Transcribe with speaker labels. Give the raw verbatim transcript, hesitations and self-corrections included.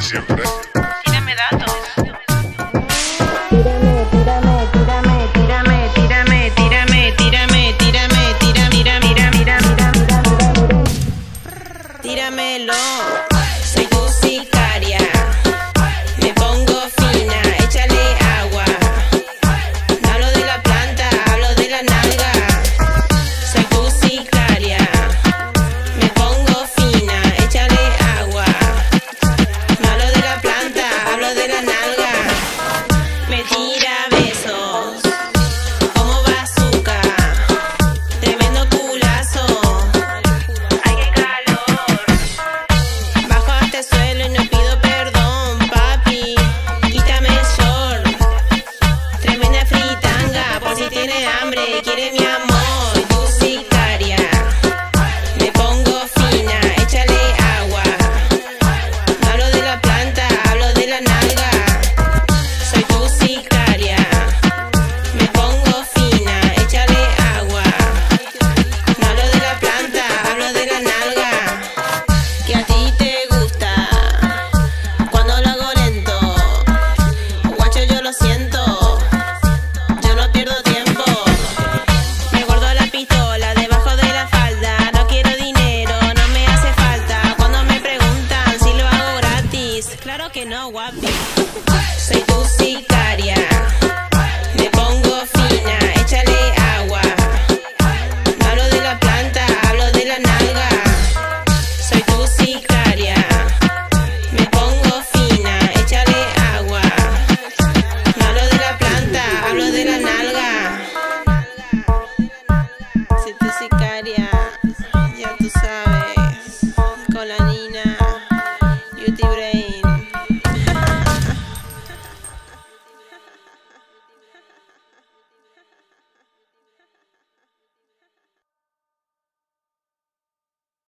Speaker 1: siempre.
Speaker 2: Tírame datos.
Speaker 3: Tírame, tírame, tírame, tírame, tírame, tírame, tírame, tírame, tírame, mira, mira, mira, mira, mira, mira. Tíramelo. Soy tu sicaria. Me pongo fina, échale agua. No hablo de la planta, hablo de la nalga. Soy tu sicaria. Me pongo fina, échale agua. No hablo de la planta, hablo de la nalga. Me tira besos como bazooka. Tremendo culazo. Ay, qué calor. Bajo hasta el suelo y no pido perdón, papi. Quítame el short. Tremenda fritanga, por si tiene hambre y quiere mi amor. Tu sicaria. Me pongo fina, échale agua. No hablo de la planta, hablo de la nalga. Soy tu sicaria. Me pongo fina, échale agua. No hablo de la planta, hablo de la nalga. Que a ti te gusta cuando lo hago lento. Guacho, yo lo siento. Yo no pierdo tiempo. Me guardo la pistola debajo de la falda. No quiero dinero, no me hace falta. Cuando me preguntan si lo hago gratis, claro que no, guapi. Soy tu sicaria.